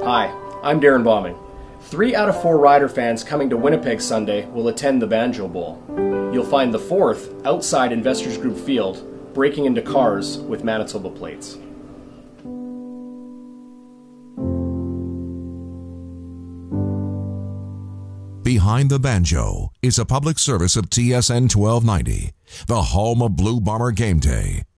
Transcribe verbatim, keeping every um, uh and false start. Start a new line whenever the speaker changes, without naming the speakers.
Hi, I'm Darren Bombing. Three out of four Rider fans coming to Winnipeg Sunday will attend the Banjo Bowl. You'll find the fourth outside Investors Group field, breaking into cars with Manitoba plates.
Behind the Banjo is a public service of T S N twelve ninety, the home of Blue Bomber Game Day.